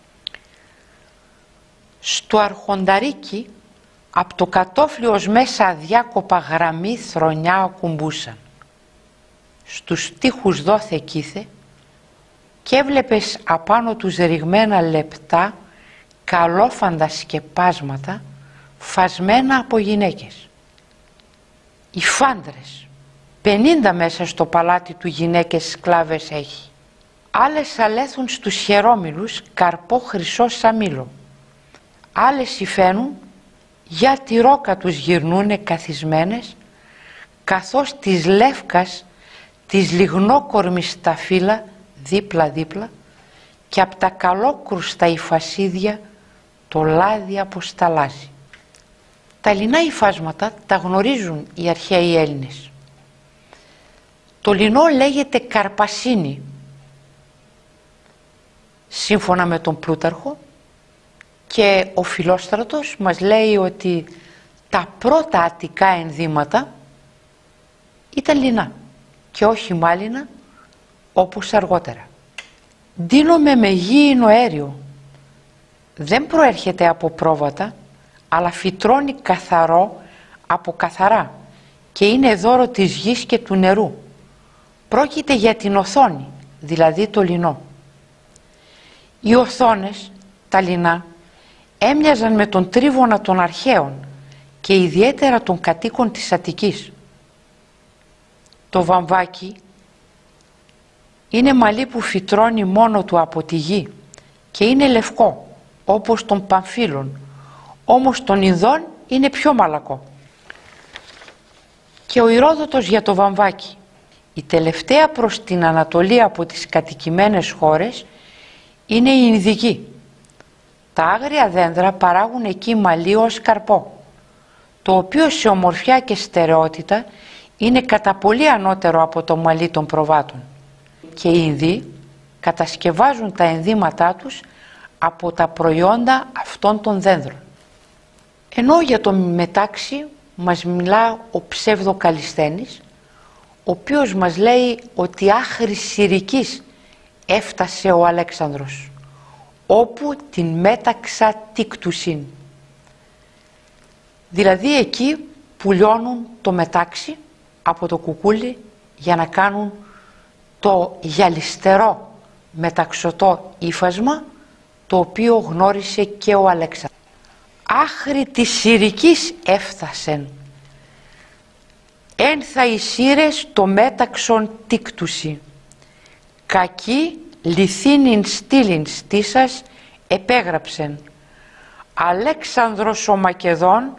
Στο αρχονταρίκι από το κατόφλι ως μέσα αδιάκοπα γραμμή θρονιά ακουμπούσαν. Στους τοίχους δόθε κήθε και έβλεπες απάνω τους ρηγμένα λεπτά καλόφαντα σκεπάσματα φασμένα από γυναίκες. Οι φάντρες, πενήντα μέσα στο παλάτι του γυναίκες σκλάβες έχει. Άλλες αλέθουν στους χερόμυλους καρπό χρυσό σαμήλο. Άλλες υφαίνουν για τη ρόκα τους γυρνούνε καθισμένες, καθώς της λεύκας της λιγνόκορμης τα φύλλα δίπλα-δίπλα και απ' τα καλόκρουστα υφασίδια το λάδι αποσταλάζει. Τα λινά υφάσματα τα γνωρίζουν οι αρχαίοι Έλληνες. Το λινό λέγεται καρπασίνη, σύμφωνα με τον Πλούταρχο, και ο Φιλόστρατος μας λέει ότι τα πρώτα αττικά ενδύματα ήταν λινά και όχι μάλινα όπως αργότερα. Ντύνομαι με γήινο αέριο. Δεν προέρχεται από πρόβατα, αλλά φυτρώνει καθαρό από καθαρά και είναι δώρο της γης και του νερού. Πρόκειται για την οθόνη, δηλαδή το λινό. Οι οθόνες, τα λινά, έμοιαζαν με τον τρίβωνα των αρχαίων και ιδιαίτερα των κατοίκων της Αττικής. Το βαμβάκι είναι μαλλί που φυτρώνει μόνο του από τη γη και είναι λευκό, όπως των Παμφύλων, όμως των Ινδών είναι πιο μαλακό. Και ο Ηρόδοτος για το βαμβάκι. Η τελευταία προς την Ανατολή από τις κατοικημένες χώρες είναι η Ινδική. Τα άγρια δέντρα παράγουν εκεί μαλλί ως καρπό, το οποίο σε ομορφιά και στερεότητα είναι κατά πολύ ανώτερο από το μαλλί των προβάτων. Και οι Ινδοί κατασκευάζουν τα ενδύματά τους από τα προϊόντα αυτών των δένδρων. Ενώ για το μετάξι μας μιλά ο ψεύδο Καλισθένης, ο οποίος μας λέει ότι άχρη Συρικής έφτασε ο Αλέξανδρος, όπου την μέταξα τίκτουσιν. Δηλαδή εκεί που λιώνουν το μετάξι από το κουκούλι για να κάνουν το γυαλιστερό μεταξωτό ύφασμα, το οποίο γνώρισε και ο Αλέξανδρος. Άχρη της Συρικής έφτασεν, εν θα οι Σύρες το μέταξον τίκτουσι, κακή λιθίνην στήλην στήσας επέγραψεν, Αλέξανδρος ο Μακεδόν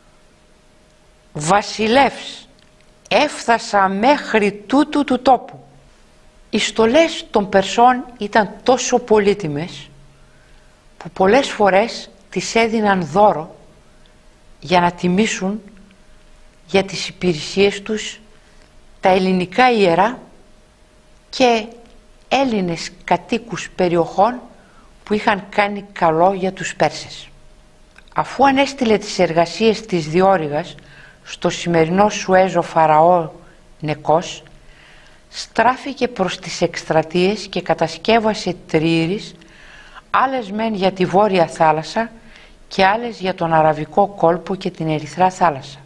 βασιλεύς έφτασα μέχρι τούτου του τόπου. Οι στολές των Περσών ήταν τόσο πολύτιμες που πολλές φορές τις έδιναν δώρο για να τιμήσουν για τις υπηρεσίες τους τα ελληνικά ιερά και Έλληνες κατοίκους περιοχών που είχαν κάνει καλό για τους Πέρσες. Αφού ανέστειλε τις εργασίες της διόρυγας στο σημερινό Σουέζο Φαραώ Νεκός, στράφηκε προς τις εκστρατείες και κατασκεύασε τριήρεις, άλλες μεν για τη Βόρεια Θάλασσα και άλλες για τον Αραβικό κόλπο και την Ερυθρά Θάλασσα.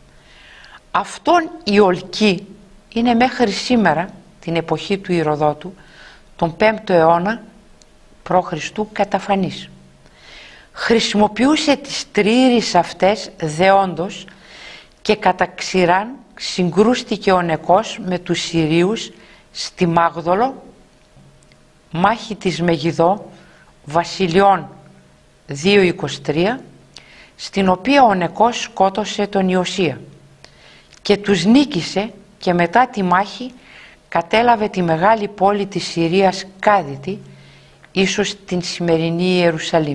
Αυτόν η Ολκή είναι μέχρι σήμερα, την εποχή του Ηροδότου, τον πέμπτο αιώνα π.Χ. καταφανής. Χρησιμοποιούσε τις τριήρεις αυτές δεόντως και κατά ξηράν συγκρούστηκε ο Νεκός με τους Συρίους στη Μάγδολο, μάχη της Μεγιδό, Βασιλειών δύο είκοσι τρία, στην οποία ο Νεκός σκότωσε τον Ιωσία και τους νίκησε και μετά τη μάχη κατέλαβε τη μεγάλη πόλη της Συρίας Κάδητη, ίσως την σημερινή Ιερουσαλήμ.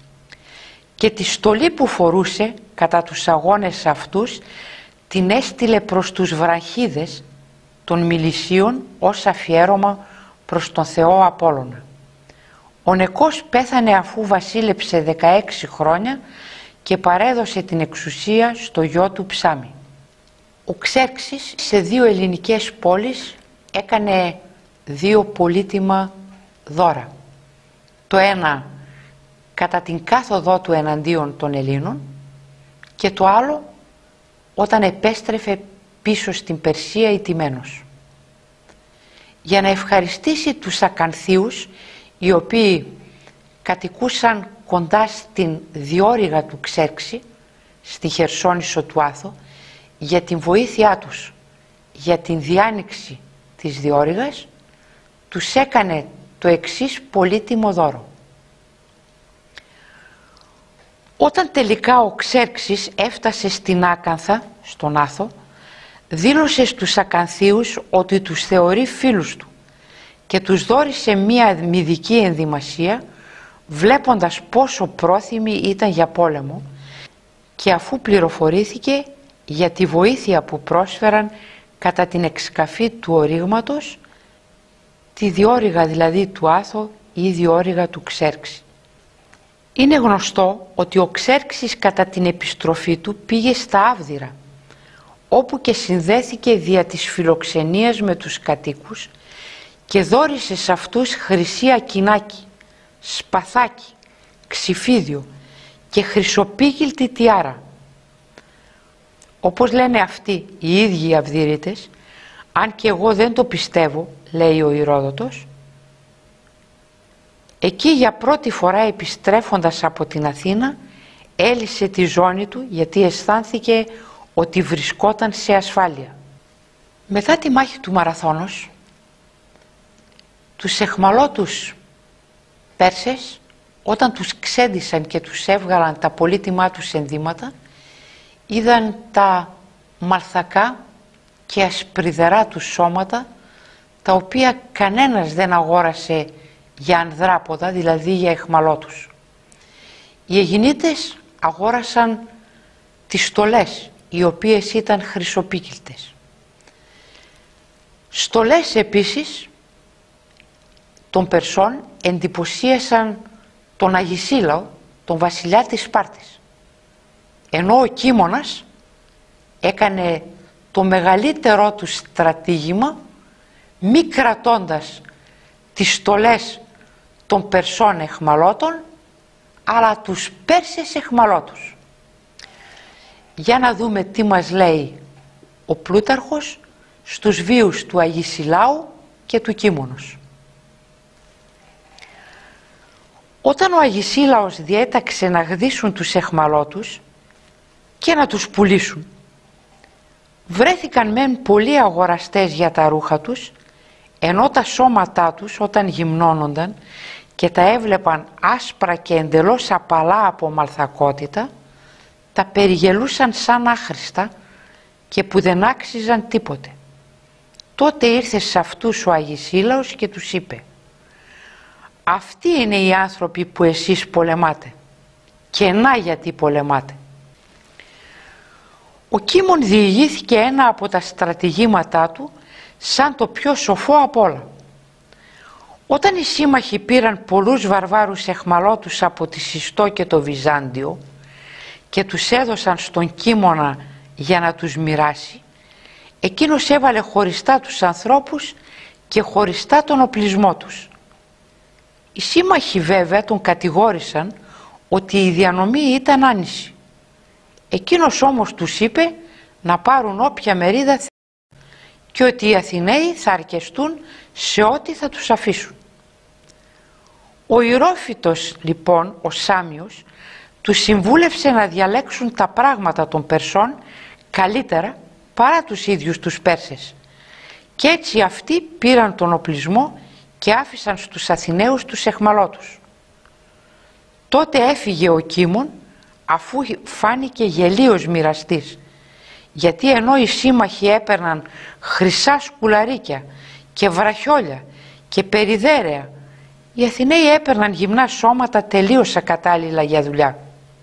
Και τη στολή που φορούσε κατά τους αγώνες αυτούς την έστειλε προς τους βραχίδες των Μιλισσίων ως αφιέρωμα προς τον Θεό Απόλλωνα. Ο Νεκός πέθανε αφού βασίλεψε δεκαέξι χρόνια και παρέδωσε την εξουσία στο γιο του Ψάμι. Ο Ξέρξης σε δύο ελληνικές πόλεις έκανε δύο πολύτιμα δώρα. Το ένα κατά την κάθοδό του εναντίον των Ελλήνων και το άλλο όταν επέστρεφε πίσω στην Περσία ηττημένος. Για να ευχαριστήσει τους Ακανθίους, οι οποίοι κατοικούσαν κοντά στην διόρυγα του Ξέρξη, στη Χερσόνησο του Άθο, για την βοήθειά τους για την διάνοιξη της διόρυγας, τους έκανε το εξής πολύτιμο δώρο. Όταν τελικά ο Ξέρξης έφτασε στην Άκανθα, στον Άθο, δήλωσε στους Ακανθίους ότι τους θεωρεί φίλους του και τους δώρισε μία μυδική ενδυμασία, βλέποντας πόσο πρόθυμοι ήταν για πόλεμο, και αφού πληροφορήθηκε για τη βοήθεια που πρόσφεραν κατά την εξκαφή του ορίγματος, τη διόρυγα δηλαδή του Άθο ή διόρυγα του Ξέρξη. Είναι γνωστό ότι ο Ξέρξης κατά την επιστροφή του πήγε στα Άβδυρα, όπου και συνδέθηκε δια της φιλοξενίας με τους κατοίκους και δώρισε σε αυτούς χρυσή ακινάκι, σπαθάκι, ξυφίδιο και χρυσοπίκυλτη τιάρα. Όπως λένε αυτοί οι ίδιοι οι Αβδυρίτες, αν και εγώ δεν το πιστεύω, λέει ο Ηρόδοτος, εκεί για πρώτη φορά επιστρέφοντας από την Αθήνα έλυσε τη ζώνη του γιατί αισθάνθηκε ότι βρισκόταν σε ασφάλεια. Μετά τη μάχη του Μαραθώνος, τους εχμαλώτους Πέρσες, όταν τους ξέντησαν και τους έβγαλαν τα πολύτιμά τους ενδύματα, είδαν τα μαλθακά και ασπριδερά τους σώματα, τα οποία κανένας δεν αγόρασε για ανδράποδα, δηλαδή για εχμαλώτους. Οι Αιγινίτες αγόρασαν τις στολές, οι οποίες ήταν χρυσοπίκυλτες. Στολές επίσης των Περσών εντυπωσίασαν τον Αγισίλαο, τον βασιλιά της Σπάρτης, ενώ ο Κίμωνας έκανε το μεγαλύτερό του στρατήγημα μη κρατώντας τις στολές των Περσών εχμαλώτων, αλλά τους Πέρσες εχμαλώτους. Για να δούμε τι μας λέει ο Πλούταρχος στους βίους του Αγισιλάου και του Κίμωνος. Όταν ο Αγισίλαος διέταξε να γδίσουν τους εχμαλώτους και να τους πουλήσουν, βρέθηκαν μεν πολλοί αγοραστές για τα ρούχα τους, ενώ τα σώματά τους όταν γυμνώνονταν και τα έβλεπαν άσπρα και εντελώς απαλά από μαλθακότητα, τα περιγελούσαν σαν άχρηστα και που δεν άξιζαν τίποτε. Τότε ήρθε σε αυτούς ο Αγισίλαος και τους είπε: «Αυτοί είναι οι άνθρωποι που εσείς πολεμάτε, και να γιατί πολεμάτε». Ο Κίμων διηγήθηκε ένα από τα στρατηγήματά του σαν το πιο σοφό απ' όλα. Όταν οι σύμμαχοι πήραν πολλούς βαρβάρους εχμαλώτους από τη Σιστό και το Βυζάντιο και τους έδωσαν στον Κίμωνα για να τους μοιράσει, εκείνος έβαλε χωριστά τους ανθρώπους και χωριστά τον οπλισμό τους. Οι σύμμαχοι βέβαια τον κατηγόρησαν ότι η διανομή ήταν άνηση. Εκείνος όμως τους είπε να πάρουν όποια μερίδα θέλουν και ότι οι Αθηναίοι θα αρκεστούν σε ό,τι θα τους αφήσουν. Ο Ηρόφυτος λοιπόν, ο Σάμιος, τους συμβούλευσε να διαλέξουν τα πράγματα των Περσών καλύτερα παρά τους ίδιους τους Πέρσες, και έτσι αυτοί πήραν τον οπλισμό και άφησαν στους Αθηναίους τους εχμαλώτους. Τότε έφυγε ο Κίμων, αφού φάνηκε γελίος μοιραστής, γιατί ενώ οι σύμμαχοι έπαιρναν χρυσά σκουλαρίκια και βραχιόλια και περιδέρεα, οι Αθηναίοι έπαιρναν γυμνά σώματα τελείως ακατάλληλα για δουλειά.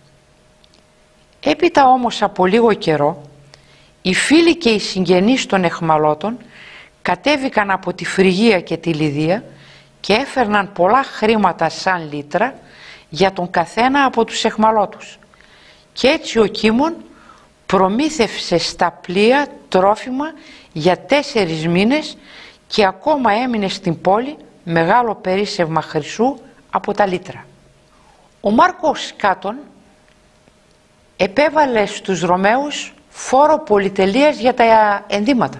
Έπειτα όμως από λίγο καιρό, οι φίλοι και οι συγγενείς των εχμαλώτων κατέβηκαν από τη Φρυγία και τη Λιδία και έφερναν πολλά χρήματα σαν λίτρα για τον καθένα από τους εχμαλώτους. Και έτσι ο Κίμων προμήθευσε στα πλοία τρόφιμα για τέσσερις μήνες και ακόμα έμεινε στην πόλη μεγάλο περίσσευμα χρυσού από τα λίτρα. Ο Μάρκος Κάτων επέβαλε στους Ρωμαίους φόρο πολυτελείας για τα ενδύματα.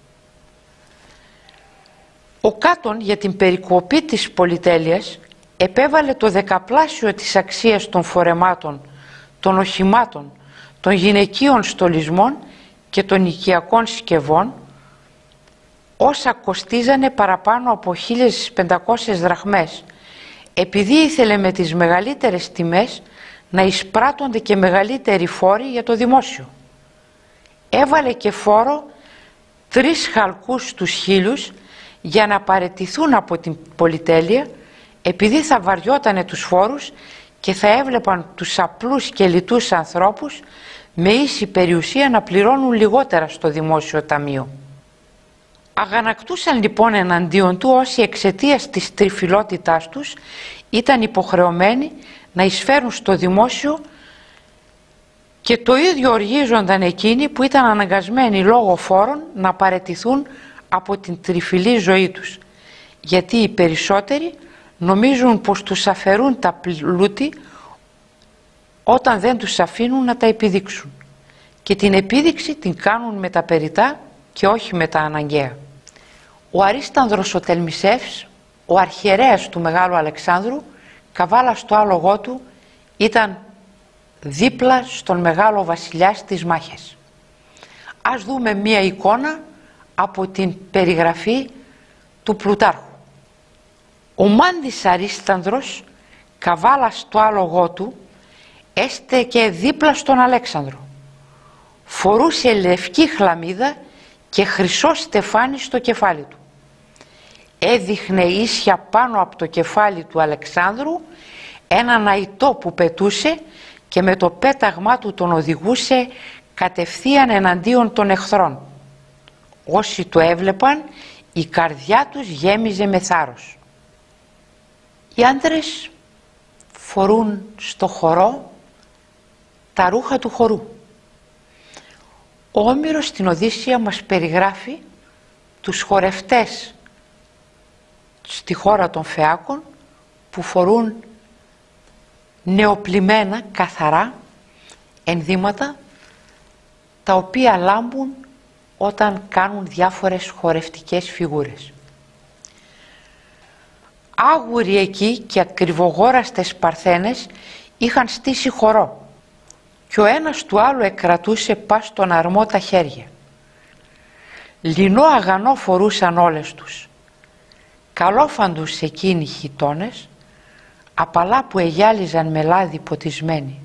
Ο Κάτων για την περικοπή της πολυτέλειας επέβαλε το δεκαπλάσιο της αξίας των φορεμάτων, των οχημάτων, των γυναικείων στολισμών και των οικιακών συσκευών, όσα κοστίζανε παραπάνω από χίλιες πεντακόσιες δραχμές, επειδή ήθελε με τις μεγαλύτερες τιμές να εισπράττονται και μεγαλύτεροι φόροι για το δημόσιο. Έβαλε και φόρο τρεις χαλκούς στους χίλιους για να παραιτηθούν από την πολυτέλεια, επειδή θα βαριότανε τους φόρους και θα έβλεπαν τους απλούς και λιτούς ανθρώπους με ίση περιουσία να πληρώνουν λιγότερα στο δημόσιο ταμείο. Αγανακτούσαν λοιπόν εναντίον του όσοι εξαιτίας της τριφυλότητάς τους ήταν υποχρεωμένοι να εισφέρουν στο δημόσιο, και το ίδιο οργίζονταν εκείνοι που ήταν αναγκασμένοι λόγω φόρων να παραιτηθούν από την τριφυλή ζωή τους, γιατί οι περισσότεροι νομίζουν πως τους αφαιρούν τα πλούτη όταν δεν τους αφήνουν να τα επιδείξουν, και την επίδειξη την κάνουν με τα περιτά και όχι με τα αναγκαία. Ο Αρίστανδρος ο Τελμισεύς, ο αρχιερέας του Μεγάλου Αλεξάνδρου, καβάλα στο άλογό του ήταν δίπλα στον μεγάλο βασιλιά στις μάχες. Ας δούμε μία εικόνα από την περιγραφή του Πλουτάρχου. Ο Μάντης Αρίστανδρος, καβάλας στο άλογό του, έστεκε δίπλα στον Αλέξανδρο. Φορούσε λευκή χλαμίδα και χρυσό στεφάνι στο κεφάλι του. Έδειχνε ίσια πάνω από το κεφάλι του Αλεξάνδρου έναν αϊτό που πετούσε και με το πέταγμά του τον οδηγούσε κατευθείαν εναντίον των εχθρών. Όσοι το έβλεπαν, η καρδιά τους γέμιζε με θάρρος. Οι άντρες φορούν στο χορό τα ρούχα του χορού. Ο Όμηρος στην Οδύσσεια μας περιγράφει τους χορευτές στη χώρα των Φεάκων που φορούν νεοπλημμένα καθαρά ενδύματα τα οποία λάμπουν όταν κάνουν διάφορες χορευτικές φιγούρες. Άγουροι εκεί και ακριβογόραστες παρθένες είχαν στήσει χορό και ο ένας του άλλου εκρατούσε πας στον αρμό τα χέρια. Λινό αγανό φορούσαν όλες τους, καλόφαντους εκείνοι χιτώνες, απαλά που εγιάλιζαν με λάδι ποτισμένοι.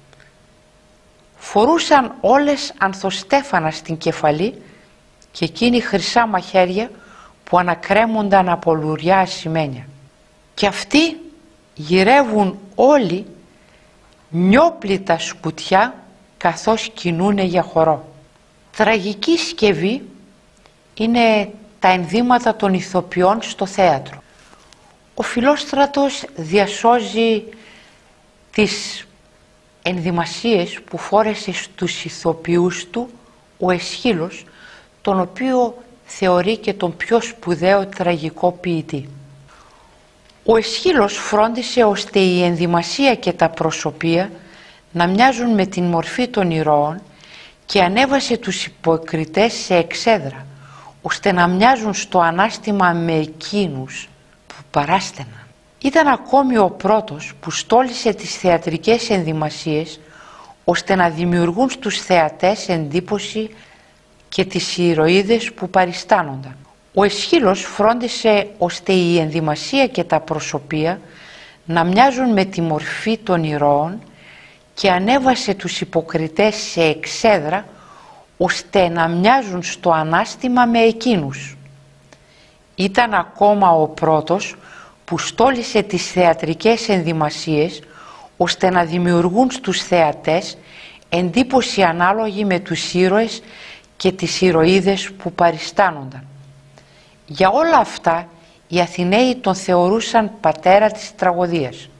Φορούσαν όλες ανθοστέφανα στην κεφαλή και εκείνοι χρυσά μαχαίρια που ανακρέμονταν από λουριά ασημένια. Και αυτοί γυρεύουν όλοι νιόπλητα σκουτιά καθώς κινούνε για χορό. Τραγική σκευή είναι τα ενδύματα των ηθοποιών στο θέατρο. Ο Φιλόστρατος διασώζει τις ενδυμασίες που φόρεσε στους ηθοποιούς του ο Αισχύλος, τον οποίο θεωρεί και τον πιο σπουδαίο τραγικό ποιητή. Ο Αισχύλος φρόντισε ώστε η ενδυμασία και τα προσωπία να μοιάζουν με την μορφή των ηρώων και ανέβασε τους υποκριτές σε εξέδρα, ώστε να μοιάζουν στο ανάστημα με εκείνους που παράσταιναν. Ήταν ακόμη ο πρώτος που στόλισε τις θεατρικές ενδυμασίες ώστε να δημιουργούν στους θεατές εντύπωση και τις ηρωίδες που παριστάνονταν. Ο Αισχύλος φρόντισε ώστε η ενδυμασία και τα προσωπία να μοιάζουν με τη μορφή των ηρώων και ανέβασε τους υποκριτές σε εξέδρα ώστε να μοιάζουν στο ανάστημα με εκείνους. Ήταν ακόμα ο πρώτος που στόλισε τις θεατρικές ενδυμασίες ώστε να δημιουργούν στους θεατές εντύπωση ανάλογη με τους ήρωες και τις ηρωίδες που παριστάνονταν. Για όλα αυτά οι Αθηναίοι τον θεωρούσαν πατέρα της τραγωδίας.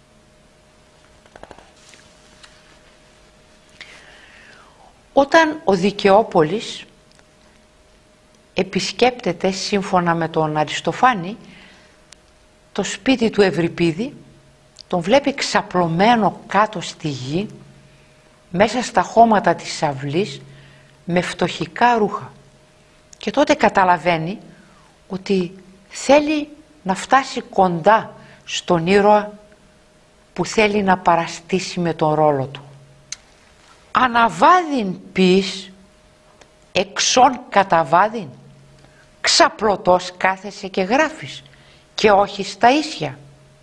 Όταν ο Δικαιόπολης επισκέπτεται σύμφωνα με τον Αριστοφάνη το σπίτι του Ευρυπίδη, τον βλέπει ξαπλωμένο κάτω στη γη μέσα στα χώματα της αυλής με φτωχικά ρούχα και τότε καταλαβαίνει ότι θέλει να φτάσει κοντά στον ήρωα που θέλει να παραστήσει με τον ρόλο του. Αναβάδιν πεις, εξών καταβάδιν, ξαπλωτός κάθεσαι και γράφεις και όχι στα ίσια.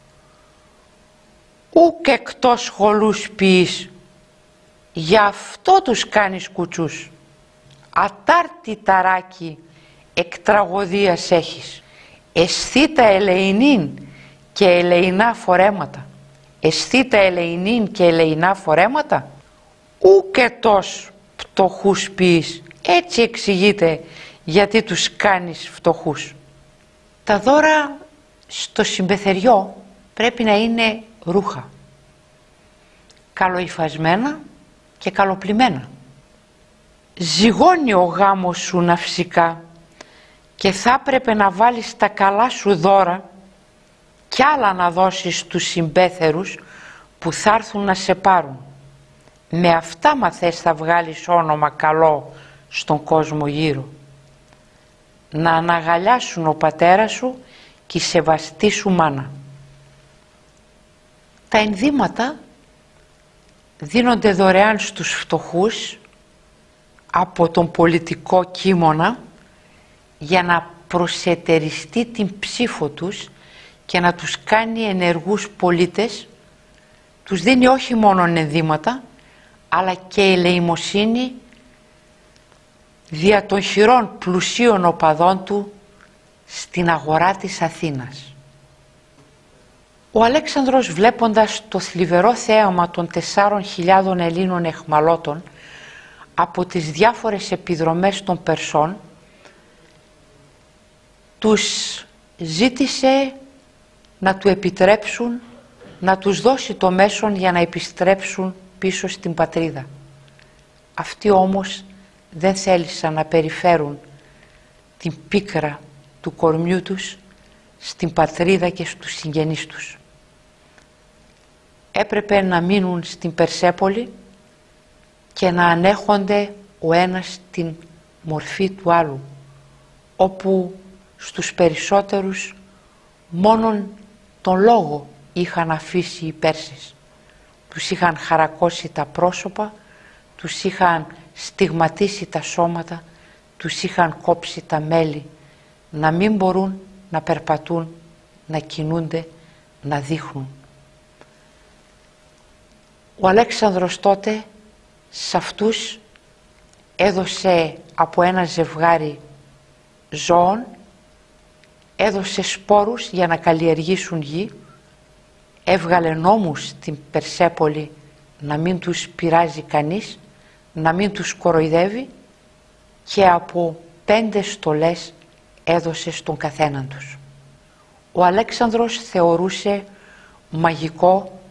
Ουκ εκτός χολούς πεις, γι' αυτό τους κάνεις κουτσούς. Ατάρτη ταράκι εκ τραγωδίας έχεις. Αισθήτα ελεηνήν και ελεηνά φορέματα. Αισθήτα ελεηνήν και ελεηνά φορέματα. Ουκετός φτωχούς πεις. Έτσι εξηγείται γιατί τους κάνεις φτωχούς. Τα δώρα στο συμπεθεριό πρέπει να είναι ρούχα. Καλοϊφασμένα και καλοπλημμένα. Ζυγώνει ο γάμος σου ναυσικά και θα έπρεπε να βάλεις τα καλά σου δώρα κι άλλα να δώσεις στους συμπέθερους που θα έρθουν να σε πάρουν. Με αυτά μα θες θα βγάλεις όνομα καλό στον κόσμο γύρω. Να αναγαλιάσουν ο πατέρα σου και η σεβαστή σου μάνα. Τα ενδύματα δίνονται δωρεάν στους φτωχούς από τον πολιτικό κείμονα για να προσετεριστεί την ψήφο τους και να τους κάνει ενεργούς πολίτες. Τους δίνει όχι μόνο ενδύματα, αλλά και ελεημοσύνη δια των χειρών πλουσίων οπαδών του στην αγορά της Αθήνας. Ο Αλέξανδρος, βλέποντας το θλιβερό θέαμα των τεσσάρων χιλιάδων Ελλήνων αιχμαλώτων από τις διάφορες επιδρομές των Περσών, τους ζήτησε να του επιτρέψουν να τους δώσει το μέσον για να επιστρέψουν πίσω στην πατρίδα. Αυτοί όμως δεν θέλησαν να περιφέρουν την πίκρα του κορμιού τους στην πατρίδα και στους συγγενείς τους. Έπρεπε να μείνουν στην Περσέπολη και να ανέχονται ο ένας την μορφή του άλλου, όπου στους περισσότερους μόνον τον λόγο είχαν αφήσει οι Πέρσες. Τους είχαν χαρακώσει τα πρόσωπα, τους είχαν στιγματίσει τα σώματα, τους είχαν κόψει τα μέλη, να μην μπορούν να περπατούν, να κινούνται, να δείχνουν. Ο Αλέξανδρος τότε σε αυτούς έδωσε από ένα ζευγάρι ζώων, έδωσε σπόρους για να καλλιεργήσουν γη, έβγαλε νόμους στην Περσέπολη να μην τους πειράζει κανείς, να μην τους κοροϊδεύει, και από πέντε στολές έδωσε στον καθέναν τους. Ο Αλέξανδρος θεωρούσε μαγικό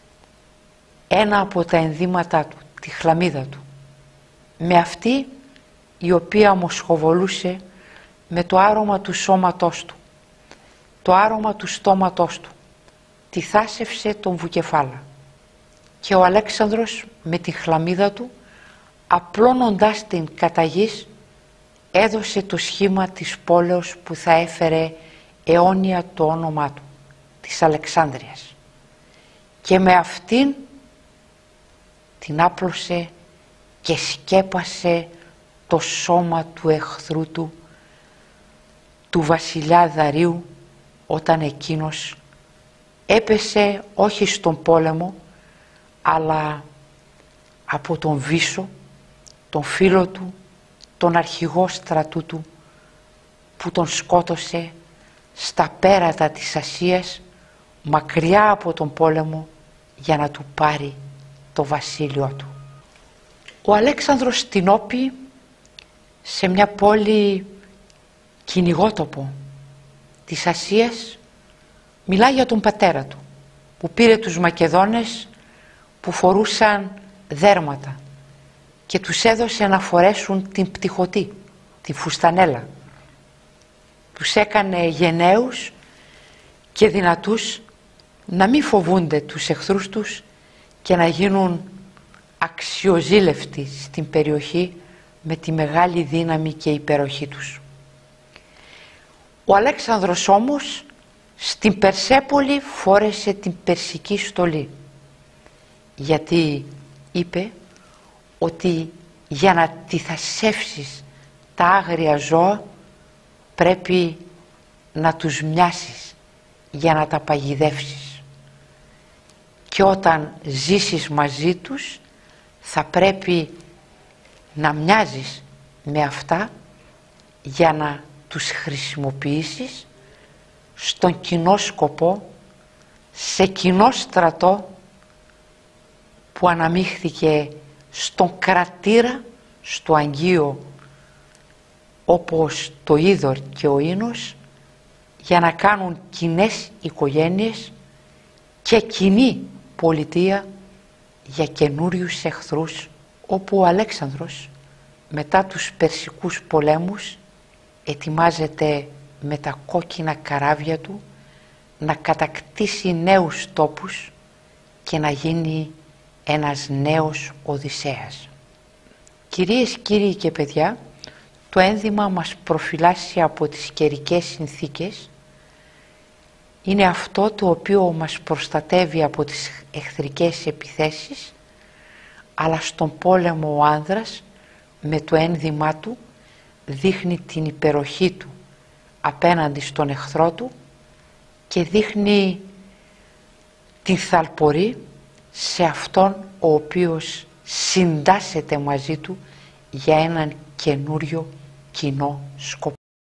ένα από τα ενδύματά του, τη χλαμίδα του, με αυτή η οποία μοσχοβολούσε με το άρωμα του σώματός του, το άρωμα του στόματός του, τη θάσευσε τον βουκεφάλα. Και ο Αλέξανδρος με τη χλαμίδα του, απλώνοντας την κατά γης, έδωσε το σχήμα της πόλεως που θα έφερε αιώνια το όνομά του, της Αλεξάνδρειας. Και με αυτήν την άπλωσε και σκέπασε το σώμα του εχθρού του, του βασιλιά Δαρίου, όταν εκείνος έπεσε όχι στον πόλεμο, αλλά από τον Βύσσο, τον φίλο του, τον αρχηγό στρατού του, που τον σκότωσε στα πέρατα της Ασίας, μακριά από τον πόλεμο, για να του πάρει το βασίλειο του. Ο Αλέξανδρος στην Όπη, σε μια πόλη κυνηγότοπο της Ασίας, μιλάει για τον πατέρα του, που πήρε τους Μακεδόνες που φορούσαν δέρματα και τους έδωσε να φορέσουν την πτυχωτή, την φουστανέλα. Τους έκανε γενναίους και δυνατούς να μην φοβούνται τους εχθρούς τους και να γίνουν αξιοζήλευτοι στην περιοχή με τη μεγάλη δύναμη και υπεροχή τους. Ο Αλέξανδρος όμως στην Περσέπολη φόρεσε την περσική στολή, γιατί είπε ότι για να τυθασεύσεις τα άγρια ζώα πρέπει να τους μοιάσεις για να τα παγιδεύσεις, και όταν ζήσεις μαζί τους θα πρέπει να μοιάζεις με αυτά για να τους χρησιμοποιήσεις στον κοινό σκοπό, σε κοινό στρατό που αναμίχθηκε στον κρατήρα, στο Αγγείο, όπως το Είδωρ και ο Ίνος, για να κάνουν κοινές οικογένειες και κοινή πολιτεία για καινούριους εχθρούς, όπου ο Αλέξανδρος μετά τους περσικούς πολέμους ετοιμάζεται με τα κόκκινα καράβια του να κατακτήσει νέους τόπους και να γίνει ένας νέος Οδυσσέας. Κυρίες, κύριοι και παιδιά, το ένδυμα μας προφυλάσσει από τις καιρικές συνθήκες. Είναι αυτό το οποίο μας προστατεύει από τις εχθρικές επιθέσεις, αλλά στον πόλεμο ο άνδρας με το ένδυμά του δείχνει την υπεροχή του απέναντι στον εχθρό του και δείχνει την θαλπορή σε αυτόν ο οποίος συντάσσεται μαζί του για έναν καινούριο κοινό σκοπό.